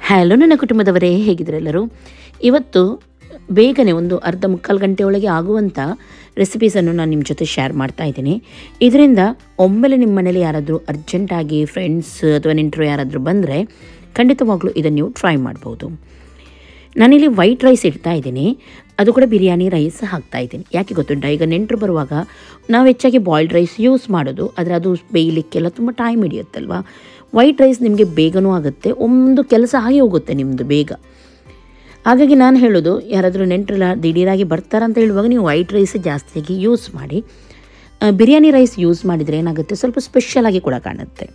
Hello ನನ್ನ ಕುಟುಂಬದವರೇ, ಹೇಗಿದ್ರೆಲ್ಲರೂ? ಇವತ್ತು ಬೇಗನೆ ಒಂದು ಅರ್ಧ ಮುಕ್ಕಾಲು ಗಂಟೆ ಒಳಗೆ ಆಗುವಂಥ ರೆಸಿಪೀಸನ್ನು ನಾನು ನಿಮ್ಮ ಜೊತೆ ಶೇರ್ ಮಾಡ್ತಾ ಇದ್ದೀನಿ. ಇದರಿಂದ ಒಮ್ಮೆಲೆ ನಿಮ್ಮ ಮನೇಲಿ ಯಾರಾದರೂ ಅರ್ಜೆಂಟಾಗಿ ಫ್ರೆಂಡ್ಸ್ ಅಥವಾ ನೆಂಟರು ಯಾರಾದರೂ ಬಂದರೆ ಖಂಡಿತವಾಗ್ಲೂ ಇದನ್ನು ನೀವು ಟ್ರೈ ಮಾಡ್ಬೋದು. ನಾನಿಲ್ಲಿ ವೈಟ್ ರೈಸ್ ಇಡ್ತಾ ಇದ್ದೀನಿ, ಅದು ಕೂಡ ಬಿರಿಯಾನಿ ರೈಸ್ ಹಾಕ್ತಾಯಿದ್ದೀನಿ. ಯಾಕೆ ಗೊತ್ತುಂಟ, ಈಗ ನೆಂಟರು ಬರುವಾಗ ನಾವು ಹೆಚ್ಚಾಗಿ ಬಾಯ್ಲ್ಡ್ ರೈಸ್ ಯೂಸ್ ಮಾಡೋದು, ಆದರೆ ಅದು ಬೇಯಲಿಕ್ಕೆಲ್ಲ ತುಂಬ ಟೈಮ್ ಹಿಡಿಯುತ್ತಲ್ವ. ವೈಟ್ ರೈಸ್ ನಿಮಗೆ ಬೇಗನೂ ಆಗುತ್ತೆ, ಒಂದು ಕೆಲಸ ಆಗಿ ಹೋಗುತ್ತೆ ನಿಮ್ಮದು ಬೇಗ. ಹಾಗಾಗಿ ನಾನು ಹೇಳೋದು, ಯಾರಾದರೂ ನೆಂಟರೆಲ್ಲ ದಿಢೀರಾಗಿ ಬರ್ತಾರಂತ ಹೇಳುವಾಗ ನೀವು ವೈಟ್ ರೈಸ್ ಜಾಸ್ತಿಯಾಗಿ ಯೂಸ್ ಮಾಡಿ. ಬಿರಿಯಾನಿ ರೈಸ್ ಯೂಸ್ ಮಾಡಿದರೆ ಏನಾಗುತ್ತೆ, ಸ್ವಲ್ಪ ಸ್ಪೆಷಲಾಗಿ ಕೂಡ ಕಾಣುತ್ತೆ.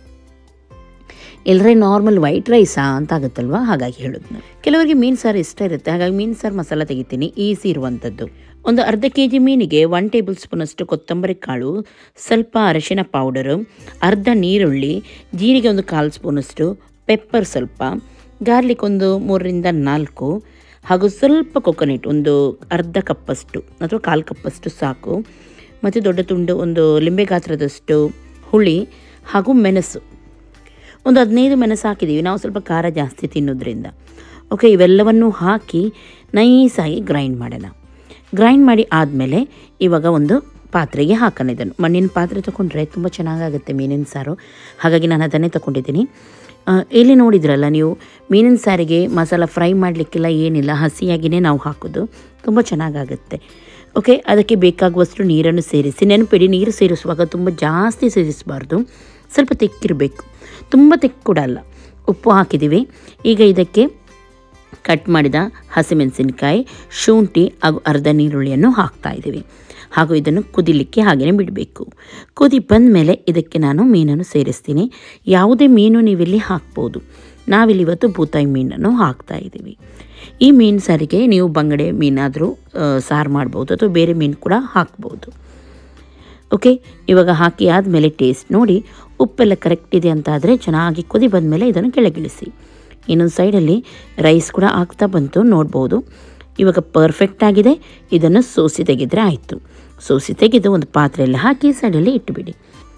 ಎಲ್ಲರೇ ನಾರ್ಮಲ್ ವೈಟ್ ರೈಸಾ ಅಂತ ಆಗುತ್ತಲ್ವ, ಹಾಗಾಗಿ ಹೇಳೋದು ನಾನು. ಕೆಲವರಿಗೆ ಮೀನು ಸಾರು ಇಷ್ಟ ಇರುತ್ತೆ, ಹಾಗಾಗಿ ಮೀನು ಸಾರು ಮಸಾಲ ತೆಗಿತೀನಿ, ಈಸಿ ಇರುವಂಥದ್ದು. ಒಂದು ಅರ್ಧ kg ಮೀನಿಗೆ 1 ಟೇಬಲ್ ಸ್ಪೂನಷ್ಟು ಕೊತ್ತಂಬರಿ ಕಾಳು, ಸ್ವಲ್ಪ ಅರಿಶಿನ ಪೌಡರು, ಅರ್ಧ ನೀರುಳ್ಳಿ, ಜೀರಿಗೆ ಒಂದು 1/4 ಸ್ಪೂನಷ್ಟು, ಪೆಪ್ಪರ್ ಸ್ವಲ್ಪ, ಗಾರ್ಲಿಕ್ ಒಂದು 3ರಿಂದ 4, ಹಾಗೂ ಸ್ವಲ್ಪ ಕೊಕೊನೆಟ್ ಒಂದು ಅರ್ಧ ಕಪ್ಪಷ್ಟು ಅಥವಾ 1/4 ಕಪ್ಪಷ್ಟು ಸಾಕು. ಮತ್ತು ದೊಡ್ಡ ತುಂಡು ಒಂದು ಲಿಂಬೆ ಗಾತ್ರದಷ್ಟು ಹುಳಿ, ಹಾಗೂ ಮೆಣಸು ಒಂದು 15 ಮೆಣಸು ಹಾಕಿದ್ದೀವಿ, ನಾವು ಸ್ವಲ್ಪ ಖಾರ ಜಾಸ್ತಿ ತಿನ್ನೋದ್ರಿಂದ. ಓಕೆ, ಇವೆಲ್ಲವನ್ನು ಹಾಕಿ ನೈಸಾಗಿ ಗ್ರೈಂಡ್ ಮಾಡೋಣ. ಗ್ರೈಂಡ್ ಮಾಡಿ ಆದಮೇಲೆ ಇವಾಗ ಒಂದು ಪಾತ್ರೆಗೆ ಹಾಕೋಣ. ಇದನ್ನು ಮಣ್ಣಿನ ಪಾತ್ರೆ ತೊಗೊಂಡ್ರೆ ತುಂಬ ಚೆನ್ನಾಗಾಗುತ್ತೆ ಮೀನಿನ ಸಾರು, ಹಾಗಾಗಿ ನಾನು ಅದನ್ನೇ ತೊಗೊಂಡಿದ್ದೀನಿ. ಇಲ್ಲಿ ನೋಡಿದ್ರಲ್ಲ ನೀವು, ಮೀನಿನ ಸಾರಿಗೆ ಮಸಾಲ ಫ್ರೈ ಮಾಡಲಿಕ್ಕೆಲ್ಲ ಏನಿಲ್ಲ, ಹಸಿಯಾಗಿಯೇ ನಾವು ಹಾಕೋದು, ತುಂಬ ಚೆನ್ನಾಗಾಗುತ್ತೆ. ಓಕೆ, ಅದಕ್ಕೆ ಬೇಕಾಗುವಷ್ಟು ನೀರನ್ನು ಸೇರಿಸಿ. ನೆನಪಿಡಿ, ನೀರು ಸೇರಿಸುವಾಗ ತುಂಬ ಜಾಸ್ತಿ ಸೇರಿಸಬಾರ್ದು, ಸ್ವಲ್ಪ ತೆಕ್ಕಿರಬೇಕು, ತುಂಬ ತೆಕ್ಕು ಕೂಡ ಅಲ್ಲ. ಉಪ್ಪು ಹಾಕಿದ್ದೀವಿ. ಈಗ ಇದಕ್ಕೆ ಕಟ್ ಮಾಡಿದ ಹಸಿಮೆಣಸಿನಕಾಯಿ, ಶುಂಠಿ ಹಾಗೂ ಅರ್ಧ ನೀರುಳ್ಳಿಯನ್ನು ಹಾಕ್ತಾಯಿದ್ದೀವಿ. ಹಾಗೂ ಇದನ್ನು ಕುದಿಲಿಕ್ಕೆ ಹಾಗೆಯೇ ಬಿಡಬೇಕು. ಕುದಿ ಬಂದ ಮೇಲೆ ಇದಕ್ಕೆ ನಾನು ಮೀನನ್ನು ಸೇರಿಸ್ತೀನಿ. ಯಾವುದೇ ಮೀನು ನೀವಿಲ್ಲಿ ಹಾಕ್ಬೋದು, ನಾವಿಲ್ಲಿ ಇವತ್ತು ಬೂತಾಯಿ ಮೀನನ್ನು ಹಾಕ್ತಾಯಿದ್ದೀವಿ. ಈ ಮೀನು ಸಾರಿಗೆ ನೀವು ಬಂಗಡೆ ಮೀನಾದರೂ ಸಾರು ಮಾಡ್ಬೋದು, ಅಥವಾ ಬೇರೆ ಮೀನು ಕೂಡ ಹಾಕ್ಬೋದು. ಓಕೆ, ಇವಾಗ ಹಾಕಿ ಆದಮೇಲೆ ಟೇಸ್ಟ್ ನೋಡಿ, ಉಪ್ಪೆಲ್ಲ ಕರೆಕ್ಟ್ ಇದೆ ಅಂತ ಆದರೆ ಚೆನ್ನಾಗಿ ಕುದಿ ಬಂದಮೇಲೆ ಇದನ್ನು ಕೆಳಗಿಳಿಸಿ. ಇನ್ನೊಂದು ಸೈಡಲ್ಲಿ ರೈಸ್ ಕೂಡ ಆಗ್ತಾ ಬಂತು, ನೋಡ್ಬೋದು. ಇವಾಗ ಪರ್ಫೆಕ್ಟ್ ಆಗಿದೆ. ಇದನ್ನು ಸೋಸಿ ತೆಗೆದರೆ ಆಯಿತು. ಸೋಸಿ ತೆಗೆದು ಒಂದು ಪಾತ್ರೆಯಲ್ಲಿ ಹಾಕಿ ಸೈಡಲ್ಲಿ ಇಟ್ಟುಬಿಡಿ.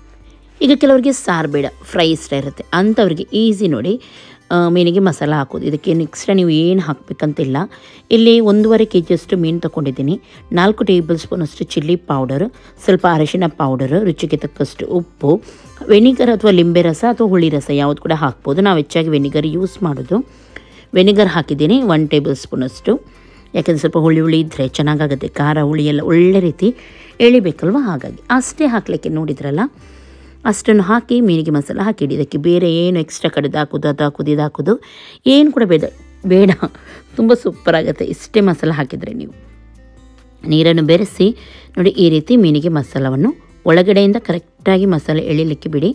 ಈಗ ಕೆಲವರಿಗೆ ಸಾರು ಬೇಡ, ಫ್ರೈ ಇಷ್ಟ ಇರುತ್ತೆ, ಅಂಥವ್ರಿಗೆ ಈಸಿ ನೋಡಿ ಮೀನಿಗೆ ಮಸಾಲ ಹಾಕೋದು. ಇದಕ್ಕೆ ಎಕ್ಸ್ಟ್ರಾ ನೀವು ಏನು ಹಾಕಬೇಕಂತಿಲ್ಲ. ಇಲ್ಲಿ 1.5 kg ಮೀನು ತೊಗೊಂಡಿದ್ದೀನಿ. 4 ಟೇಬಲ್ ಸ್ಪೂನಷ್ಟು ಚಿಲ್ಲಿ ಪೌಡರ್, ಸ್ವಲ್ಪ ಅರಿಶಿನ ಪೌಡರು, ರುಚಿಗೆ ತಕ್ಕಷ್ಟು ಉಪ್ಪು, ವೆನಿಗರ್ ಅಥವಾ ಲಿಂಬೆ ರಸ ಅಥವಾ ಹುಳಿ ರಸ ಯಾವುದು ಕೂಡ ಹಾಕ್ಬೋದು. ನಾವು ಹೆಚ್ಚಾಗಿ ವೆನಿಗರ್ ಯೂಸ್ ಮಾಡೋದು. ವೆನಿಗರ್ ಹಾಕಿದ್ದೀನಿ 1 ಟೇಬಲ್ ಸ್ಪೂನಷ್ಟು, ಯಾಕೆಂದರೆ ಸ್ವಲ್ಪ ಹುಳಿ ಇದ್ದರೆ ಚೆನ್ನಾಗಾಗುತ್ತೆ. ಖಾರ ಹುಳಿ ಎಲ್ಲ ಒಳ್ಳೆ ರೀತಿ ಎಳಿಬೇಕಲ್ವ, ಹಾಗಾಗಿ ಅಷ್ಟೇ ಹಾಕಲಿಕ್ಕೆ. ನೋಡಿದ್ರಲ್ಲ, ಅಷ್ಟನ್ನು ಹಾಕಿ ಮೀನಿಗೆ ಮಸಾಲ ಹಾಕಿಡಿ. ಇದಕ್ಕೆ ಬೇರೆ ಏನು ಎಕ್ಸ್ಟ್ರಾ ಕಡಿದು ಹಾಕೋದು ಅಥವಾ ಕುದಿದು ಹಾಕೋದು ಏನು ಕೂಡ ಬೇಡ, ತುಂಬ ಸೂಪರಾಗುತ್ತೆ ಇಷ್ಟೇ ಮಸಾಲ ಹಾಕಿದರೆ. ನೀವು ನೀರನ್ನು ಬೆರೆಸಿ ನೋಡಿ, ಈ ರೀತಿ ಮೀನಿಗೆ ಮಸಾಲವನ್ನು ಒಳಗಡೆಯಿಂದ ಕರೆಕ್ಟಾಗಿ ಮಸಾಲೆ ಎಳಿಲಿಕ್ಕೆ ಬಿಡಿ.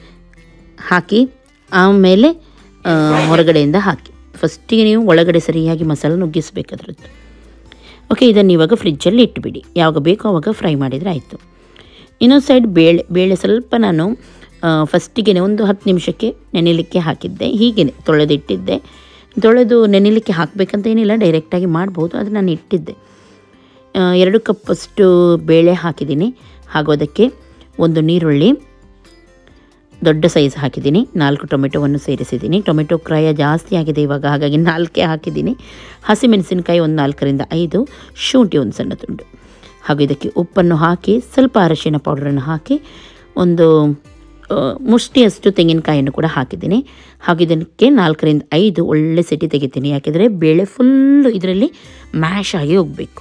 ಹಾಕಿ ಆಮೇಲೆ ಹೊರಗಡೆಯಿಂದ ಹಾಕಿ. ಫಸ್ಟಿಗೆ ನೀವು ಒಳಗಡೆ ಸರಿಯಾಗಿ ಮಸಾಲ ನುಗ್ಗಿಸಬೇಕಾದ್ರದ್ದು. ಓಕೆ, ಇದನ್ನು ಇವಾಗ ಫ್ರಿಜ್ಜಲ್ಲಿ ಇಟ್ಟುಬಿಡಿ, ಯಾವಾಗ ಬೇಕೋ ಆವಾಗ ಫ್ರೈ ಮಾಡಿದರೆ ಆಯಿತು. ಇನ್ನೊಂದು ಸೈಡ್ ಬೇಳೆ ಸ್ವಲ್ಪ ನಾನು ಫಸ್ಟಿಗೆ ಒಂದು 10 ನಿಮಿಷಕ್ಕೆ ನೆನೆಯಲಿಕ್ಕೆ ಹಾಕಿದ್ದೆ. ಹೀಗೆ ತೊಳೆದಿಟ್ಟಿದ್ದೆ. ತೊಳೆದು ನೆನೆಯಲಿಕ್ಕೆ ಹಾಕಬೇಕಂತ ಏನಿಲ್ಲ, ಡೈರೆಕ್ಟಾಗಿ ಮಾಡ್ಬೋದು, ಅದು ನಾನು ಇಟ್ಟಿದ್ದೆ. 2 ಕಪ್ಪಷ್ಟು ಬೇಳೆ ಹಾಕಿದ್ದೀನಿ. ಹಾಗೂ ಅದಕ್ಕೆ ಒಂದು ನೀರುಳ್ಳಿ ದೊಡ್ಡ ಸೈಜ್ ಹಾಕಿದ್ದೀನಿ. 4 ಟೊಮೆಟೊವನ್ನು ಸೇರಿಸಿದ್ದೀನಿ. ಟೊಮೆಟೊ ಕ್ರಾಯ ಜಾಸ್ತಿ ಆಗಿದೆ ಇವಾಗ, ಹಾಗಾಗಿ 4 ಹಾಕಿದ್ದೀನಿ. ಹಸಿಮೆಣಸಿನಕಾಯಿ ಒಂದು 4ರಿಂದ 5, ಶುಂಠಿ ಒಂದು ಸಣ್ಣ ತುಂಡು. ಹಾಗೂ ಇದಕ್ಕೆ ಉಪ್ಪನ್ನು ಹಾಕಿ, ಸ್ವಲ್ಪ ಅರಿಶಿನ ಪೌಡರನ್ನು ಹಾಕಿ, ಒಂದು ಮುಷ್ಟಿಯಷ್ಟು ತೆಂಗಿನಕಾಯಿಯನ್ನು ಕೂಡ ಹಾಕಿದ್ದೀನಿ. ಹಾಗೂ ಇದಕ್ಕೆ 4ರಿಂದ 5 ಒಳ್ಳೆ ಸಿಟಿ ತೆಗಿತೀನಿ, ಯಾಕೆಂದರೆ ಬೇಳೆ ಫುಲ್ಲು ಇದರಲ್ಲಿ ಮ್ಯಾಶ್ ಆಗಿ ಹೋಗಬೇಕು.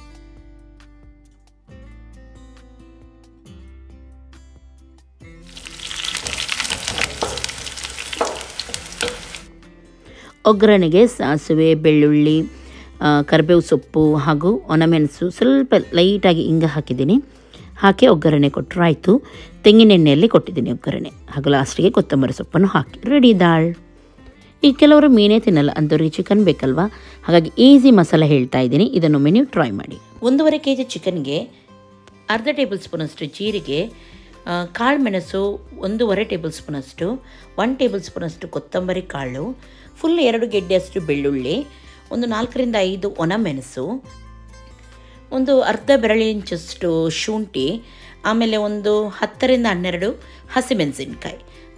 ಒಗ್ಗರಣೆಗೆ ಸಾಸಿವೆ, ಬೆಳ್ಳುಳ್ಳಿ, ಕರಿಬೇವು ಸೊಪ್ಪು ಹಾಗೂ ಒಣಮೆಣಸು, ಸ್ವಲ್ಪ ಲೈಟಾಗಿ ಹಿಂಗೆ ಹಾಕಿದ್ದೀನಿ. ಹಾಕಿ ಒಗ್ಗರಣೆ ಕೊಟ್ಟರು ಆಯಿತು. ತೆಂಗಿನೆಣ್ಣೆಯಲ್ಲಿ ಕೊಟ್ಟಿದ್ದೀನಿ ಒಗ್ಗರಣೆ. ಹಾಗೂ ಲಾಸ್ಟಿಗೆ ಕೊತ್ತಂಬರಿ ಸೊಪ್ಪನ್ನು ಹಾಕಿ ರೆಡಿ ದಾಳ್. ಈಗ ಕೆಲವರು ಮೀನೇ ತಿನ್ನಲ್ಲ, ಅಂಥವ್ರಿಗೆ ಚಿಕನ್ ಬೇಕಲ್ವಾ, ಹಾಗಾಗಿ ಈಸಿ ಮಸಾಲ ಹೇಳ್ತಾ ಇದ್ದೀನಿ, ಇದನ್ನೊಮ್ಮೆ ನೀವು ಟ್ರೈ ಮಾಡಿ. 1.5 kg ಚಿಕನ್ಗೆ ಅರ್ಧ ಟೇಬಲ್ ಸ್ಪೂನಷ್ಟು ಜೀರಿಗೆ, ಕಾಳು ಮೆಣಸು 1.5 ಟೇಬಲ್ ಸ್ಪೂನಷ್ಟು, 1 ಟೇಬಲ್ ಸ್ಪೂನಷ್ಟು ಕೊತ್ತಂಬರಿ ಕಾಳು, ಫುಲ್ 2 ಗೆಡ್ಡೆಯಷ್ಟು ಬೆಳ್ಳುಳ್ಳಿ, ಒಂದು 4ರಿಂದ 5 ಒಣಮೆಣಸು, ಒಂದು ಅರ್ಧ ಬೆರಳಿಂಚಷ್ಟು ಶುಂಠಿ, ಆಮೇಲೆ ಒಂದು 10ರಿಂದ 12 ಹಸಿಮೆಣಸಿನಕಾಯಿ,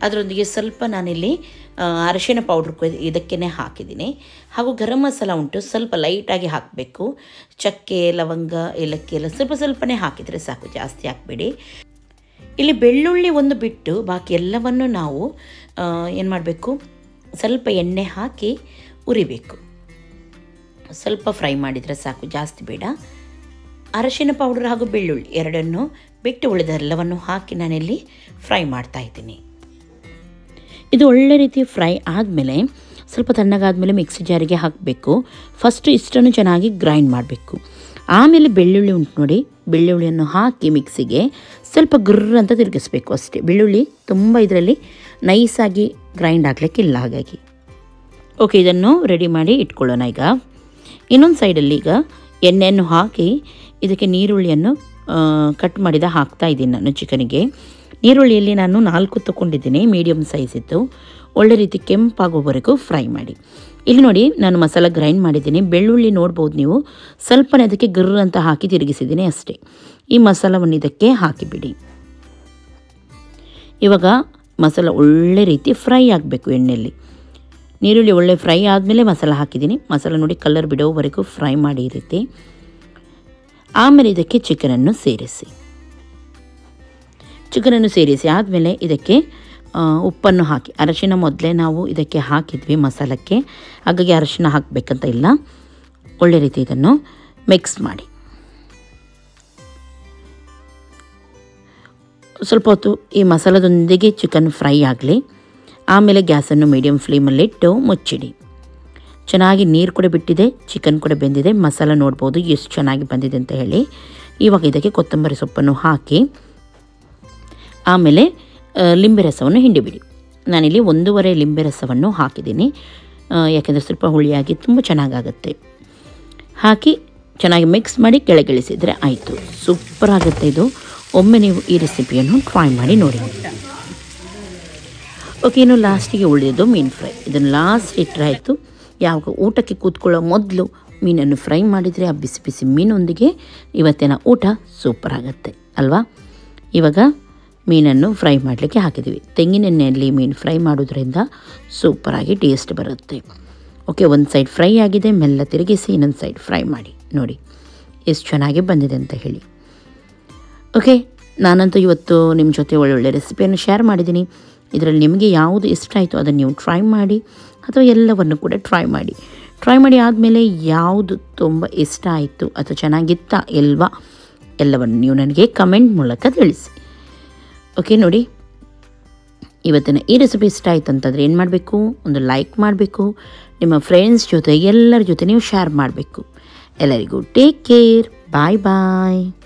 ಅದರೊಂದಿಗೆ ಸ್ವಲ್ಪ ನಾನಿಲ್ಲಿ ಅರಿಶಿಣ ಪೌಡ್ರ್ ಇದಕ್ಕೇ ಹಾಕಿದ್ದೀನಿ. ಹಾಗೂ ಗರಂ ಮಸಾಲ ಉಂಟು, ಸ್ವಲ್ಪ ಲೈಟಾಗಿ ಹಾಕಬೇಕು. ಚಕ್ಕೆ, ಲವಂಗ, ಏಲಕ್ಕಿ ಎಲ್ಲ ಸ್ವಲ್ಪ ಸ್ವಲ್ಪನೇ ಹಾಕಿದರೆ ಸಾಕು, ಜಾಸ್ತಿ ಹಾಕಬೇಡಿ. ಇಲ್ಲಿ ಬೆಳ್ಳುಳ್ಳಿ ಒಂದು ಬಿಟ್ಟು ಬಾಕಿ ಎಲ್ಲವನ್ನು ನಾವು ಏನು ಮಾಡಬೇಕು, ಸ್ವಲ್ಪ ಎಣ್ಣೆ ಹಾಕಿ ಉರಿಬೇಕು. ಸ್ವಲ್ಪ ಫ್ರೈ ಮಾಡಿದರೆ ಸಾಕು, ಜಾಸ್ತಿ ಬೇಡ. ಅರಿಶಿಣ ಪೌಡರ್ ಹಾಗೂ ಬೆಳ್ಳುಳ್ಳಿ ಎರಡನ್ನು ಬಿಟ್ಟು ಉಳಿದೆಲ್ಲವನ್ನು ಹಾಕಿ ನಾನಿಲ್ಲಿ ಫ್ರೈ ಮಾಡ್ತಾಯಿದ್ದೀನಿ. ಇದು ಒಳ್ಳೆ ರೀತಿ ಫ್ರೈ ಆದಮೇಲೆ ಸ್ವಲ್ಪ ತಣ್ಣಗಾದಮೇಲೆ ಮಿಕ್ಸಿ ಜಾರಿಗೆ ಹಾಕಬೇಕು. ಫಸ್ಟು ಇಷ್ಟನ್ನು ಚೆನ್ನಾಗಿ ಗ್ರೈಂಡ್ ಮಾಡಬೇಕು. ಆಮೇಲೆ ಬೆಳ್ಳುಳ್ಳಿ ಉಂಟು ನೋಡಿ, ಬೆಳ್ಳುಳ್ಳಿಯನ್ನು ಹಾಕಿ ಮಿಕ್ಸಿಗೆ ಸ್ವಲ್ಪ ಗುರ್ರ ಅಂತ ತಿರುಗಿಸ್ಬೇಕು ಅಷ್ಟೇ. ಬೆಳ್ಳುಳ್ಳಿ ತುಂಬ ಇದರಲ್ಲಿ ನೈಸಾಗಿ ಗ್ರೈಂಡ್ ಆಗಲಿಕ್ಕಿಲ್ಲ, ಹಾಗಾಗಿ ಓಕೆ. ಇದನ್ನು ರೆಡಿ ಮಾಡಿ ಇಟ್ಕೊಳ್ಳೋಣ. ಈಗ ಇನ್ನೊಂದು ಸೈಡಲ್ಲಿ ಈಗ ಎಣ್ಣೆಯನ್ನು ಹಾಕಿ ಇದಕ್ಕೆ ನೀರುಳ್ಳಿಯನ್ನು ಕಟ್ ಮಾಡಿದ ಹಾಕ್ತಾ ಇದ್ದೀನಿ ನಾನು ಚಿಕನಿಗೆ. ನೀರುಳ್ಳಿಯಲ್ಲಿ ನಾನು 4 ತೊಗೊಂಡಿದ್ದೀನಿ, ಮೀಡಿಯಮ್ ಸೈಜ್ ಇತ್ತು. ಒಳ್ಳೆ ರೀತಿ ಕೆಂಪಾಗೋವರೆಗೂ ಫ್ರೈ ಮಾಡಿ. ಇಲ್ಲಿ ನೋಡಿ ನಾನು ಮಸಾಲ ಗ್ರೈಂಡ್ ಮಾಡಿದ್ದೀನಿ. ಬೆಳ್ಳುಳ್ಳಿ ನೋಡ್ಬೋದು ನೀವು, ಸ್ವಲ್ಪನೇ ಅದಕ್ಕೆ ಗರ್ರ ಅಂತ ಹಾಕಿ ತಿರುಗಿಸಿದ್ದೀನಿ ಅಷ್ಟೇ. ಈ ಮಸಾಲವನ್ನು ಇದಕ್ಕೆ ಹಾಕಿಬಿಡಿ. ಇವಾಗ ಮಸಾಲ ಒಳ್ಳೆ ರೀತಿ ಫ್ರೈ ಆಗಬೇಕು ಎಣ್ಣೆಯಲ್ಲಿ. ನೀರುಳ್ಳಿ ಒಳ್ಳೆ ಫ್ರೈ ಆದಮೇಲೆ ಮಸಾಲ ಹಾಕಿದ್ದೀನಿ. ಮಸಾಲ ನೋಡಿ ಕಲರ್ ಬಿಡೋವರೆಗೂ ಫ್ರೈ ಮಾಡಿ ಈ ರೀತಿ. ಆಮೇಲೆ ಇದಕ್ಕೆ ಚಿಕನನ್ನು ಸೇರಿಸಿ ಆದಮೇಲೆ ಇದಕ್ಕೆ ಉಪ್ಪನ್ನು ಹಾಕಿ, ಅರಿಶಿನ ಮೊದಲೇ ನಾವು ಇದಕ್ಕೆ ಹಾಕಿದ್ವಿ ಮಸಾಲಕ್ಕೆ, ಹಾಗಾಗಿ ಅರಿಶಿನ ಹಾಕಬೇಕಂತ ಇಲ್ಲ. ಒಳ್ಳೆ ರೀತಿ ಇದನ್ನು ಮಿಕ್ಸ್ ಮಾಡಿ ಸ್ವಲ್ಪ ಹೊತ್ತು ಈ ಮಸಾಲದೊಂದಿಗೆ ಚಿಕನ್ ಫ್ರೈ ಆಗಲಿ. ಆಮೇಲೆ ಗ್ಯಾಸನ್ನು ಮೀಡಿಯಮ್ ಫ್ಲೇಮಲ್ಲಿಟ್ಟು ಮುಚ್ಚಿಡಿ. ಚೆನ್ನಾಗಿ ನೀರು ಕೂಡ ಬಿಟ್ಟಿದೆ, ಚಿಕನ್ ಕೂಡ ಬೆಂದಿದೆ. ಮಸಾಲ ನೋಡ್ಬೋದು ಎಷ್ಟು ಚೆನ್ನಾಗಿ ಬಂದಿದೆ ಅಂತ ಹೇಳಿ. ಇವಾಗ ಇದಕ್ಕೆ ಕೊತ್ತಂಬರಿ ಸೊಪ್ಪನ್ನು ಹಾಕಿ ಆಮೇಲೆ ಲಿಂಬೆ ರಸವನ್ನು ಹಿಂಡಿಬಿಡಿ. ನಾನಿಲ್ಲಿ 1.5 ಲಿಂಬೆ ರಸವನ್ನು ಹಾಕಿದ್ದೀನಿ, ಯಾಕೆಂದರೆ ಸ್ವಲ್ಪ ಹುಳಿಯಾಗಿ ತುಂಬ ಚೆನ್ನಾಗಾಗುತ್ತೆ. ಹಾಕಿ ಚೆನ್ನಾಗಿ ಮಿಕ್ಸ್ ಮಾಡಿ ಕೆಳಗಿಳಿಸಿದರೆ ಆಯಿತು. ಸೂಪರ್ ಆಗುತ್ತೆ ಇದು. ಒಮ್ಮೆ ನೀವು ಈ ರೆಸಿಪಿಯನ್ನು ಟ್ರೈ ಮಾಡಿ ನೋಡಿ. ಓಕೆ, ಇನ್ನು ಲಾಸ್ಟಿಗೆ ಉಳಿಯೋದು ಮೀನು ಫ್ರೈ. ಇದನ್ನು ಲಾಸ್ಟ್ ಇಟ್ಟರೆ ಆಯಿತು. ಯಾವಾಗ ಊಟಕ್ಕೆ ಕೂತ್ಕೊಳ್ಳೋ ಮೊದಲು ಮೀನನ್ನು ಫ್ರೈ ಮಾಡಿದರೆ ಆ ಬಿಸಿ ಬಿಸಿ ಮೀನೊಂದಿಗೆ ಇವತ್ತಿನ ಊಟ ಸೂಪರ್ ಆಗುತ್ತೆ ಅಲ್ವಾ. ಇವಾಗ ಮೀನನ್ನು ಫ್ರೈ ಮಾಡಲಿಕ್ಕೆ ಹಾಕಿದ್ದೀವಿ. ತೆಂಗಿನೆಣ್ಣೆಯಲ್ಲಿ ಮೀನು ಫ್ರೈ ಮಾಡೋದ್ರಿಂದ ಸೂಪರಾಗಿ ಟೇಸ್ಟ್ ಬರುತ್ತೆ. ಓಕೆ, ಒಂದು ಸೈಡ್ ಫ್ರೈ ಆಗಿದೆ, ಮೆಲ್ಲ ತಿರುಗಿಸಿ ಇನ್ನೊಂದು ಸೈಡ್ ಫ್ರೈ ಮಾಡಿ ನೋಡಿ ಎಷ್ಟು ಚೆನ್ನಾಗಿ ಬಂದಿದೆ ಅಂತ ಹೇಳಿ. ಓಕೆ, ನಾನಂತೂ ಇವತ್ತು ನಿಮ್ಮ ಜೊತೆ ಒಳ್ಳೊಳ್ಳೆ ರೆಸಿಪಿಯನ್ನು ಶೇರ್ ಮಾಡಿದ್ದೀನಿ. ಇದರಲ್ಲಿ ನಿಮಗೆ ಯಾವುದು ಇಷ್ಟ ಆಯಿತು ಅದನ್ನು ನೀವು ಟ್ರೈ ಮಾಡಿ, ಅಥವಾ ಎಲ್ಲವನ್ನು ಕೂಡ ಟ್ರೈ ಮಾಡಿ ಆದಮೇಲೆ ಯಾವುದು ತುಂಬ ಇಷ್ಟ ಆಯಿತು ಅಥವಾ ಚೆನ್ನಾಗಿತ್ತಾ ಇಲ್ವಾ ಎಲ್ಲವನ್ನು ನೀವು ನನಗೆ ಕಮೆಂಟ್ ಮೂಲಕ ತಿಳಿಸಿ. ಓಕೆ, ನೋಡಿ ಇವತ್ತಿನ ಈ ರೆಸಿಪಿ ಇಷ್ಟ ಆಯಿತು ಅಂತಂದರೆ ಏನು ಮಾಡಬೇಕು, ಒಂದು ಲೈಕ್ ಮಾಡಬೇಕು, ನಿಮ್ಮ ಫ್ರೆಂಡ್ಸ್ ಜೊತೆ ಎಲ್ಲರ ಜೊತೆ ನೀವು ಶೇರ್ ಮಾಡಬೇಕು. ಎಲ್ಲರಿಗೂ ಟೇಕ್ ಕೇರ್, ಬಾಯ್ ಬಾಯ್.